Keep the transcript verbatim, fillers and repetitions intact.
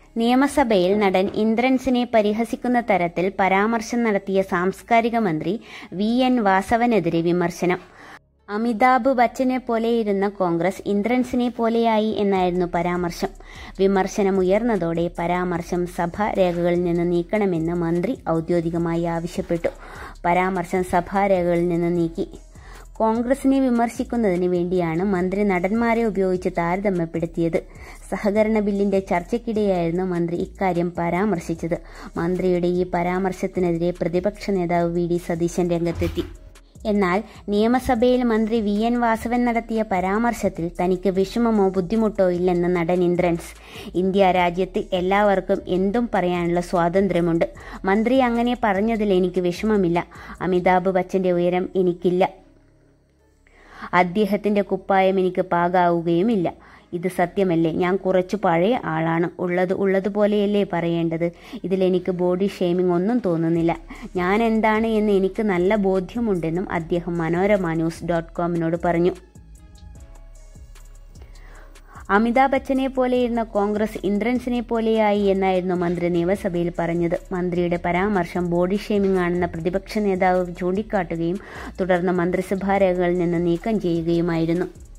നിയമസഭയിൽ നടൻ ഇന്ദ്രൻസിനെ പരിഹസിക്കുന്ന തരത്തിൽ പരാമർശം നടത്തിയ സാംസ്കാരിക മന്ത്രി വി എൻ വാസവനെതിരെ വിമർശനം. അമിതാഭ് ബച്ചനെ പോലെയിരുന്ന കോൺഗ്രസ് ഇന്ദ്രൻസിനെ പോലെയായി എന്നായിരുന്നു പരാമർശം. വിമർശനം ഉയർന്നതോടെ പരാമർശം സഭാരേഖകളിൽ നിന്ന് നീക്കണമെന്ന് മന്ത്രി ഔദ്യോഗികമായി ആവശ്യപ്പെട്ടു. പരാമർശം സഭാരേഖകളിൽ നിന്ന് നീക്കി. കോൺഗ്രസിനെ വിമർശിക്കുന്നതിന് വേണ്ടിയാണ് മന്ത്രി നടന്മാരെ ഉപയോഗിച്ച് താരതമ്യപ്പെടുത്തിയത്. സഹകരണ ബില്ലിന്റെ ചർച്ചയ്ക്കിടെയായിരുന്നു മന്ത്രി ഇക്കാര്യം പരാമർശിച്ചത്. മന്ത്രിയുടെ ഈ പരാമർശത്തിനെതിരെ പ്രതിപക്ഷ നേതാവ് വി ഡി സതീശൻ രംഗത്തെത്തി. എന്നാൽ നിയമസഭയിൽ മന്ത്രി വി എൻ വാസവൻ നടത്തിയ പരാമർശത്തിൽ തനിക്ക് വിഷമമോ ബുദ്ധിമുട്ടോ ഇല്ലെന്ന് നടൻ ഇന്ദ്രൻസ്. ഇന്ത്യ രാജ്യത്ത് എല്ലാവർക്കും എന്തും പറയാനുള്ള സ്വാതന്ത്ര്യമുണ്ട്. മന്ത്രി അങ്ങനെ പറഞ്ഞതിൽ എനിക്ക് വിഷമമില്ല. അമിതാഭ് ബച്ചന്റെ ഉയരം എനിക്കില്ല. അദ്ദേഹത്തിന്റെ കുപ്പായം എനിക്ക് പാകാവുകയുമില്ല. ഇത് സത്യമല്ലേ? ഞാൻ കുറച്ചു പഴയ ആളാണ്. ഉള്ളത് ഉള്ളതുപോലെയല്ലേ പറയേണ്ടത്. ഇതിലെനിക്ക് ബോഡി ഷെയ്മിംഗ് ഒന്നും തോന്നുന്നില്ല. ഞാൻ എന്താണ് എന്ന് എനിക്ക് നല്ല ബോധ്യമുണ്ടെന്നും അദ്ദേഹം മനോരമ ന്യൂസ് ഡോട്ട് കോമിനോട് പറഞ്ഞു. അമിതാഭ് ബച്ചനെ പോലെയിരുന്ന കോൺഗ്രസ് ഇന്ദ്രൻസിനെ പോലെയായി എന്നായിരുന്നു മന്ത്രി നിയമസഭയിൽ പറഞ്ഞത്. മന്ത്രിയുടെ പരാമർശം ബോഡി ഷെയ്മിംഗ് ആണെന്ന പ്രതിപക്ഷ നേതാവ് ചൂണ്ടിക്കാട്ടുകയും തുടർന്ന് മന്ത്രിസഭാ രേഖകളിൽ നിന്ന് നീക്കം ചെയ്യുകയുമായിരുന്നു.